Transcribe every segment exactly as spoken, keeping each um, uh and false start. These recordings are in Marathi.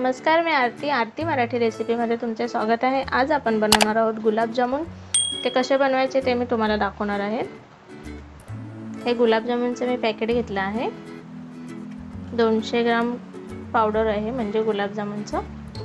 नमस्कार, मी आरती आरती मराठी रेसिपीमध्ये तुमचे स्वागत आहे। आज आपण बनवणार आहोत गुलाबजामुन। ते कसे बनवायचे ते मी तुम्हाला दाखवणार आहे। हे गुलाबजामुनचे मी पॅकेट घेतलं आहे। दोनशे ग्राम पावडर आहे म्हणजे गुलाबजामुनचं।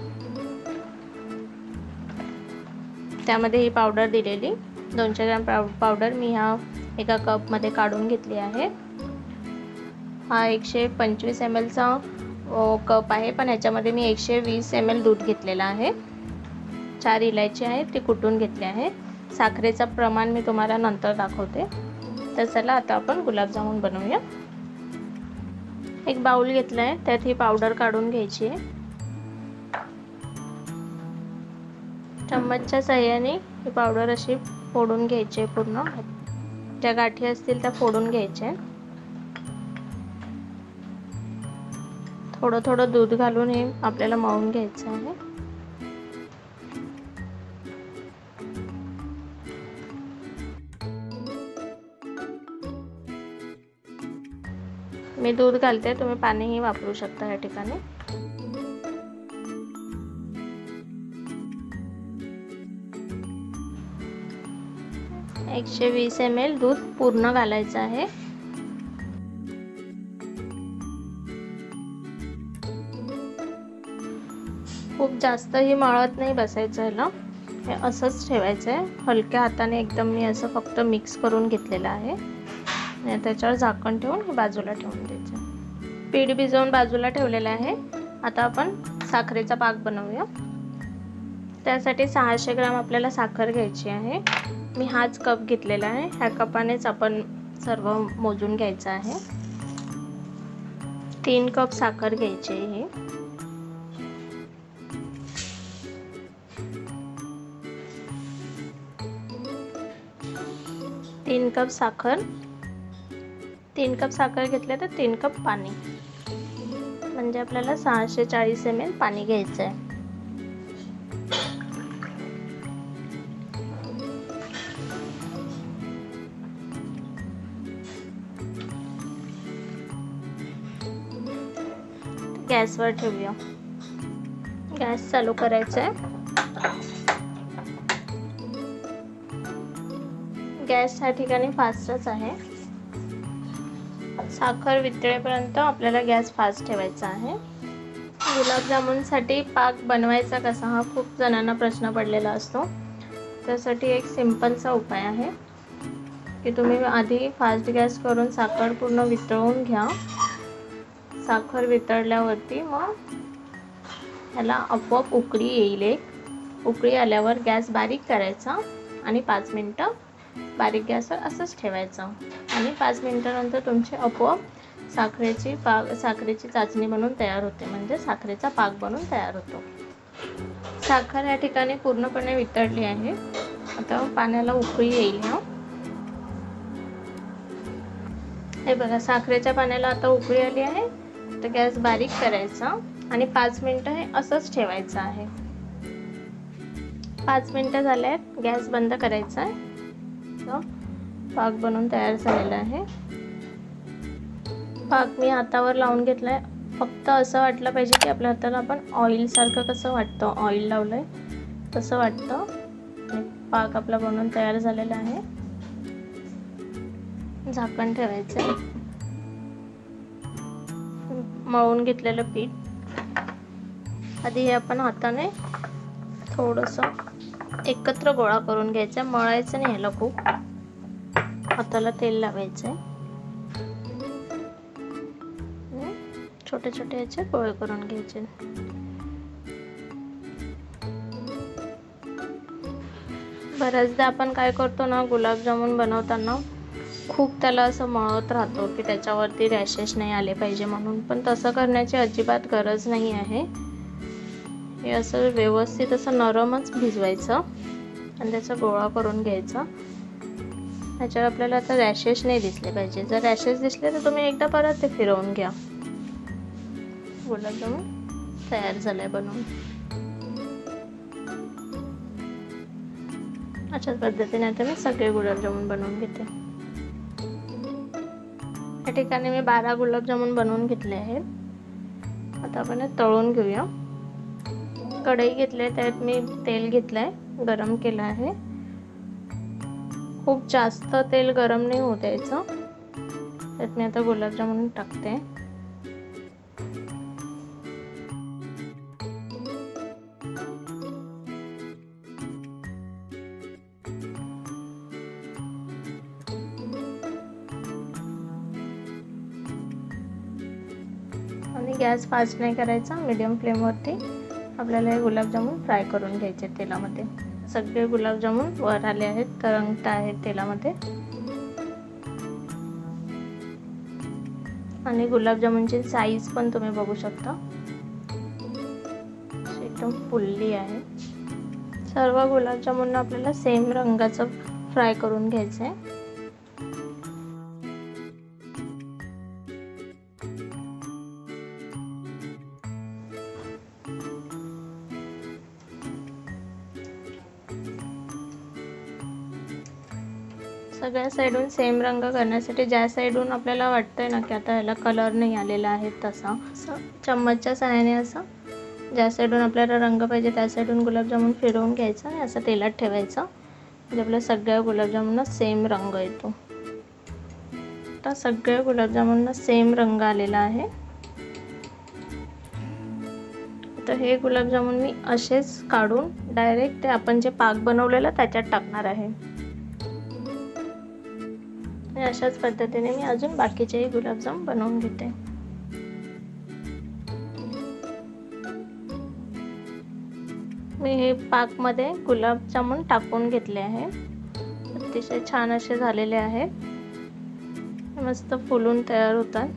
त्यामध्ये ही पावडर दिलेली दोनशे ग्राम पावडर मी ह्या एका कप मध्ये काढून घेतली आहे। हा एकशे पंचवीस एम एल चा कप आहे, पण याच्यामध्ये मी एकशे वीस एम एल दूध घेतलेला आहे। चार इलायची आहे ते कुटून घेतले आहे। साखरेचा प्रमाण मी तुम्हाला नंतर दाखवते। तर चला आता आपण गुलाबजामुन बनवूया। एक बाउल घेतला आहे, त्यात ही पावडर काढून घ्यायची आहे। चम्मचच्या सहाय्याने ही पावडर अशी फोडून घ्यायची आहे। पूर्ण ज्या गाठी असतील त्या फोडून घ्यायच्या। थोडं थोडं दूध घालून हे आपल्याला मळून घ्यायचं आहे। मी दूध घालते, तुम्ही पाणीही वापरू शकता या ठिकाणी। एकशे वीस एम एल दूध पूर्ण घालायचं आहे। खूप जास्तही मळत नाही बसायचं ह्याला, हे असंच ठेवायचं आहे। हलक्या हाताने एकदम मी असं फक्त मिक्स करून घेतलेलं आहे। आणि त्याच्यावर झाकण ठेवून हे बाजूला ठेवून द्यायचं। पीठ भिजवून बाजूला ठेवलेलं आहे। आता आपण साखरेचा पाक बनवूया। त्यासाठी सहाशे ग्राम आपल्याला साखर घ्यायची आहे। मी हाच कप घेतलेला आहे, ह्या कपानेच आपण सर्व मोजून घ्यायचं आहे। तीन कप साखर घ्यायची आहे। तीन कप साखर तीन कप साखर घेतले तर तीन कप पाणी, म्हणजे आपल्याला सहाशे चाळीस एम एल पाणी घ्यायचं आहे। गॅसवर ठेवूया। गॅस चालू करायचा आहे। गॅस या ठिकाणी फास्टच आहे। साखर वितळेपर्यंत आपल्याला गॅस फास्ट ठेवायचा आहे। गुलाबजामुनसाठी पाक बनवायचा कसा हा खूप जणांना प्रश्न पडलेला असतो। त्यासाठी एक सिंपलचा उपाय आहे की तुम्ही आधी फास्ट गॅस करून साखर पूर्ण वितळवून घ्या। साखर वितळल्यावरती मग ह्याला आपोआप उकळी येईल। एक उकळी आल्यावर गॅस बारीक करायचा आणि पाच मिनिटं बारीक गॅसवर असंच ठेवायचं। आणि पाच मिनिटानंतर तुमची आपोआप साखरेची पाक साखरेची चाचणी बनून तयार होते, म्हणजे साखरेचा पाक बनून तयार होतो। साखर या ठिकाणी पूर्णपणे वितळली आहे। आता पाण्याला उकळी येईल। हा हे बघा, साखरेच्या पाण्याला आता उकळी आली आहे। तर गॅस बारीक करायचा आणि पाच मिनिटं हे असंच ठेवायचं आहे। पाच मिनिटं झाल्यात, गॅस बंद करायचा आहे। पाक बनवून तयार झालेला आहे। पाक मी हातावर लावून घेतलाय। फक्त असं वाटलं पाहिजे की आपल्या हाताला आपण ऑइल सारखं कसं वाटतं, ऑइल लावलंय तसं वाटतं। पाक आपला बनवून तयार झालेला आहे। झाकण ठेवायचं। मळून घेतलेलं पीठ आधी हे आपण हाताने थोडंसं एकत्र गोळा करून घ्यायचा। मळायचं नाही ह्याला, खूप हाताला तेल लावायचं। छोटे छोटे याचे गोळे करून घ्यायचे। बऱ्याचदा आपण काय करतो ना, गुलाबजामुन बनवताना खूप त्याला असं मळत राहतो की त्याच्यावरती रॅशेस नाही आले पाहिजे म्हणून, पण तसं करण्याची अजिबात गरज नाही आहे। हे असं व्यवस्थित असं नरमच भिजवायचं आणि त्याचा गोळा करून घ्यायचा। ह्याच्यावर आपल्याला आता रॅशेस नाही दिसले पाहिजे। जर रॅशेस दिसले तर तुम्ही एकदा परत ते फिरवून घ्या। गुलाबजामुन तयार झालाय बनवून। अशाच पद्धतीने आता मी सगळे गुलाबजामुन बनवून घेते। या ठिकाणी मी बारा गुलाबजामुन बनवून घेतले आहेत। आता आपण तळून घेऊया। कढई घेतली आहे, त्यात मी तेल घेतलं आहे, गरम केलं आहे. खूप जास्त तेल गरम नाही होऊ द्यायचं. त्यात मी आता गुलाबजामुन टाकते. आणि गॅस फास्ट नाही करायचा, मीडियम फ्लेमवरती आपल्याला हे गुलाबजामुन फ्राय करून घ्यायचे तेलामध्ये. सगळे गुलाबजामुन वर आले आहेत, तरंगत आहेत तेलामध्ये. आणि गुलाबजामुनची साईज पण तुम्ही बघू शकता, एकदम फुलली आहे. सर्व गुलाबजामुन आपल्याला सेम रंगाचं फ्राय करून घ्यायचं आहे. सगळ्या साईडून सेम रंग करण्यासाठी ज्या साईडून आपल्याला वाटतंय ना की आता ह्याला कलर नाही आलेला आहे, तसा चम्मचच्या सहाय्याने असं ज्या साईडून आपल्याला रंग पाहिजे त्या साईडून गुलाबजामुन फिरवून घ्यायचा आणि असं तेलात ठेवायचं, म्हणजे आपल्या सगळ्या गुलाबजामुनला सेम रंग येतो. आता सगळ्या गुलाबजामुनला सेम रंग आलेला आहे. तर हे गुलाबजामुन मी असेच काढून डायरेक्ट ते आपण जे पाक बनवलेला त्याच्यात टाकणार आहे. अशाच पद्धतीने मी अजून बाकीचेही गुलाबजाम बनवून घेते. मी हे पाकमध्ये गुलाबजामुन टाकून घेतले आहे. अतिशय छान असे झालेले आहेत, मस्त फुलून तयार होतात.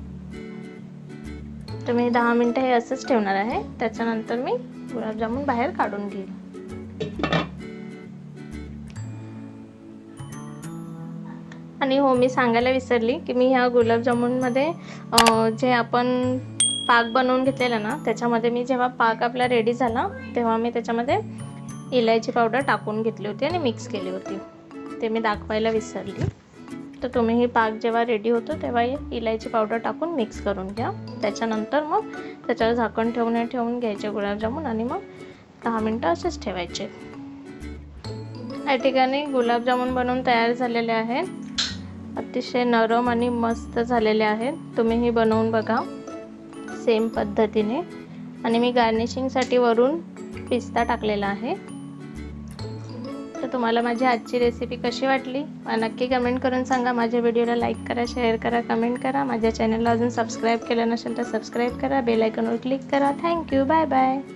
तर मी दहा मिनिटं हे असंच ठेवणार आहे. त्याच्यानंतर मी गुलाबजामुन बाहेर काढून घेईल. आणि हो, मी सांगायला विसरली की मी ह्या गुलाबजामुनमध्ये जे आपण पाक बनवून घेतलेला ना, त्याच्यामध्ये मी जेव्हा पाक आपला रेडी झाला तेव्हा मी त्याच्यामध्ये इलायची पावडर टाकून घेतली होती आणि मिक्स केली होती. ते मी दाखवायला विसरली. तर तुम्ही ही पाक जेव्हा रेडी होतो तेव्हा इलायची पावडर टाकून मिक्स करून घ्या. त्याच्यानंतर मग त्याच्यावर झाकण ठेवून ठेवून घ्यायचे गुलाबजामुन आणि मग दहा मिनटं असेच ठेवायचे. या ठिकाणी गुलाबजामुन बनवून तयार झालेले आहेत. अतिशय नरम आणि मस्त झालेले आहेत. तुम्हीही बनवून बघा सेम पद्धतीने. आणि मी गार्निशिंगसाठी वरून पिस्ता टाकलेला आहे. तर तुम्हाला माझी आजची रेसिपी कशी वाटली नक्की कमेंट करून सांगा. माझ्या व्हिडिओला लाईक करा, शेअर करा, कमेंट करा. माझ्या चॅनलला अजून सबस्क्राईब केलं नसेल तर सबस्क्राईब करा, बेल आयकॉनवर क्लिक करा. Thank you, bye bye.